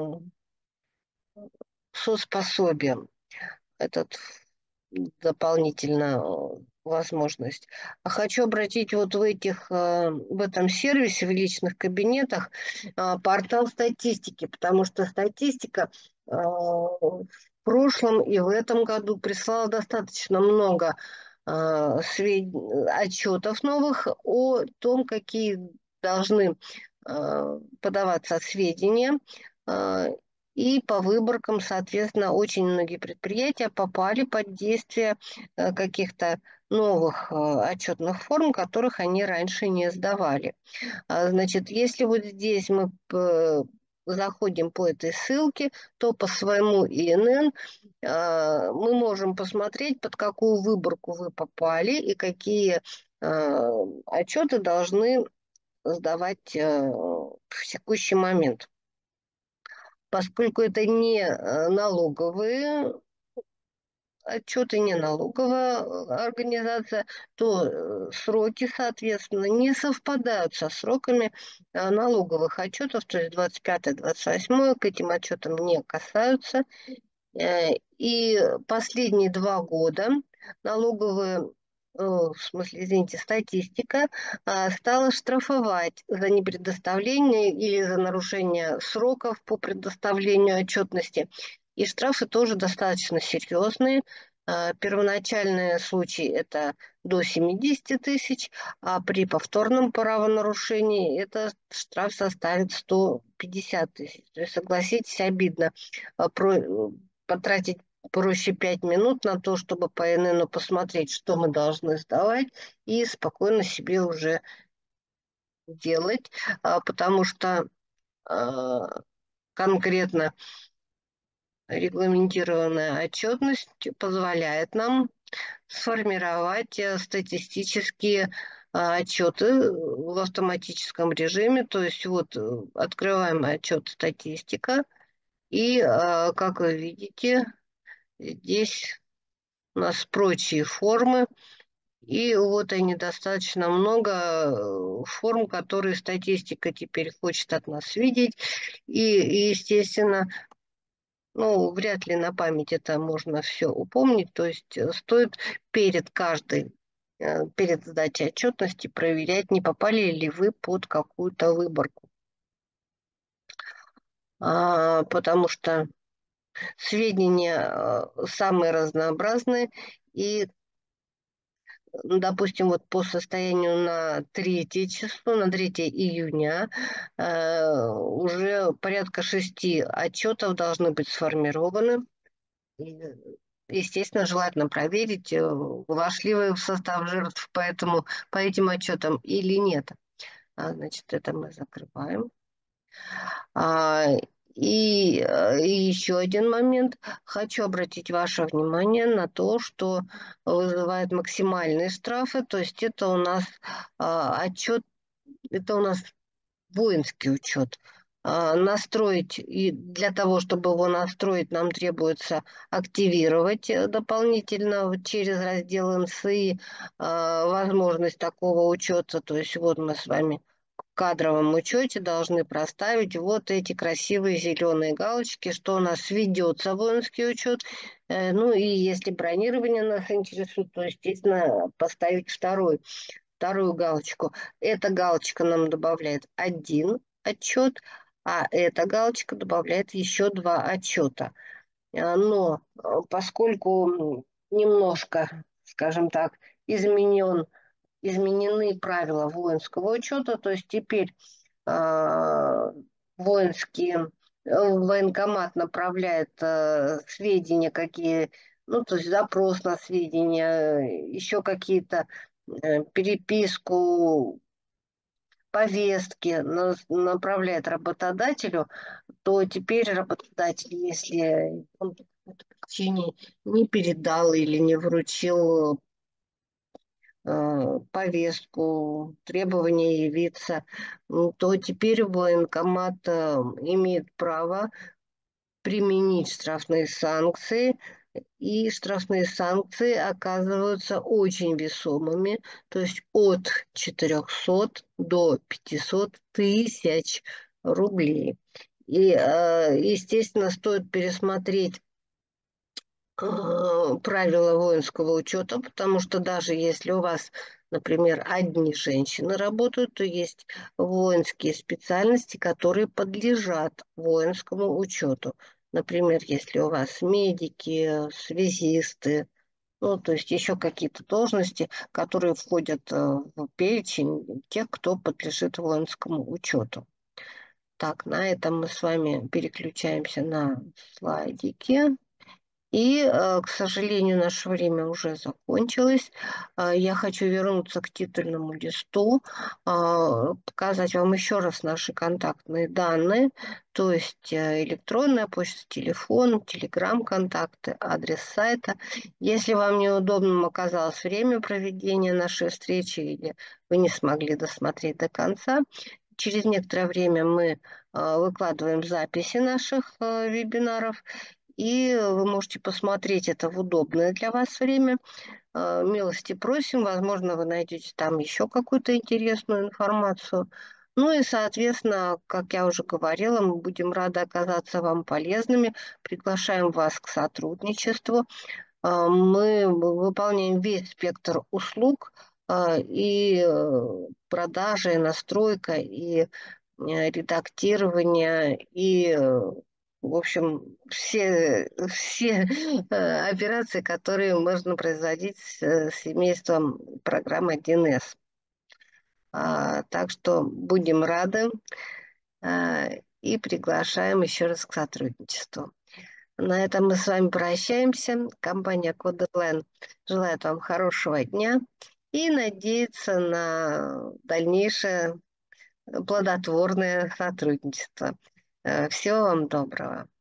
соцпособиям этот дополнительно э, возможность. А хочу обратить вот в этих, э, в этом сервисе, в личных кабинетах, э, портал статистики, потому что статистика э, в прошлом и в этом году прислала достаточно много э, свед... отчетов новых о том, какие должны э, подаваться сведения. Э, и по выборкам, соответственно, очень многие предприятия попали под действие э, каких-то новых э, отчетных форм, которых они раньше не сдавали. А, Значит, если вот здесь мы п- заходим по этой ссылке, то по своему и эн эн э, мы можем посмотреть, под какую выборку вы попали и какие э, отчеты должны сдавать э, в текущий момент. Поскольку это не э, налоговые отчеты, не налоговая э, организация, то э, сроки, соответственно, не совпадают со сроками э, налоговых отчетов, то есть двадцать пятое двадцать восьмое к этим отчетам не касаются. Э, И последние два года налоговые, э, в смысле, извините, статистика а, стала штрафовать за непредоставление или за нарушение сроков по предоставлению отчетности. И штрафы тоже достаточно серьезные. А, Первоначальные случаи это до семидесяти тысяч, а при повторном правонарушении это штраф составит сто пятьдесят тысяч. То есть, согласитесь, обидно а, про- потратить проще пять минут на то, чтобы по эн эн посмотреть, что мы должны сдавать, и спокойно себе уже делать, а, потому что а, конкретно регламентированная отчетность позволяет нам сформировать э, статистические а, отчеты в автоматическом режиме. То есть вот э, открываем отчет статистика, и, а, как вы видите, здесь у нас прочие формы. И вот они достаточно много э, форм, которые статистика теперь хочет от нас видеть. И, и, естественно, ну, вряд ли на память это можно все упомнить. То есть э, стоит перед каждой, э, перед сдачей отчетности проверять, не попали ли вы под какую-то выборку. А, потому что сведения э, самые разнообразные. И, ну, допустим, вот по состоянию на третье число, на третье июня, э, уже порядка шести отчетов должны быть сформированы. И, естественно, желательно проверить, э, вошли вы в состав жертв по, этому, по этим отчетам или нет. А, значит, это мы закрываем. А, и, э, и еще один момент. Хочу обратить ваше внимание на то, что вызывает максимальные штрафы. То есть это у нас а, отчет, это у нас воинский учет. А, Настроить, и для того, чтобы его настроить, нам требуется активировать э, дополнительно вот через раздел эн эс и а, возможность такого учета. То есть вот мы с вами в кадровом учете должны проставить вот эти красивые зеленые галочки, что у нас ведется воинский учет. Э, Ну и если бронирование нас интересует, то, естественно, поставить второй вторую галочку. Эта галочка нам добавляет один отчет, а эта галочка добавляет еще два отчета. А, Но э, поскольку немножко, скажем так, изменен, изменены правила воинского учета, то есть теперь э, воинские, э, военкомат направляет э, сведения, какие, ну, то есть запрос на сведения, э, еще какие-то э, переписку, повестки на- направляет работодателю, то теперь работодатель, если он по какой-то причине не передал или не вручил э, повестку, требование явиться, м, то теперь военкомат э, имеет право применить штрафные санкции, и штрафные санкции оказываются очень весомыми, то есть от четырехсот до пятисот тысяч рублей. И, э, естественно, стоит пересмотреть э, правила воинского учета, потому что даже если у вас, например, одни женщины работают, то есть воинские специальности, которые подлежат воинскому учету. Например, если у вас медики, связисты, ну, то есть еще какие-то должности, которые входят э, в перечень тех, кто подлежит воинскому учету. Так, на этом мы с вами переключаемся на слайдики. И, э, к сожалению, наше время уже закончилось. А, Я хочу вернуться к титульному листу, а, показать вам еще раз наши контактные данные, то есть э, электронная почта, телефон, телеграм-контакты, адрес сайта. Если вам неудобным оказалось время проведения нашей встречи или вы не смогли досмотреть до конца, через некоторое время мы э, выкладываем записи наших э, вебинаров, и вы можете посмотреть это в удобное для вас время. Э, Милости просим, возможно, вы найдете там еще какую-то интересную информацию. Ну и, соответственно, как я уже говорила, мы будем рады оказаться вам полезными, приглашаем вас к сотрудничеству. Э, Мы выполняем весь спектр услуг, э, и э, продажа, и настройка, и э, редактирование, и, э, в общем, все, все э, операции, которые можно производить с э, семейством программы один эс. А, Так что будем рады а, и приглашаем еще раз к сотрудничеству. На этом мы с вами прощаемся. Компания Кодерлайн желает вам хорошего дня и надеется на дальнейшее плодотворное сотрудничество. Э, Всего вам доброго.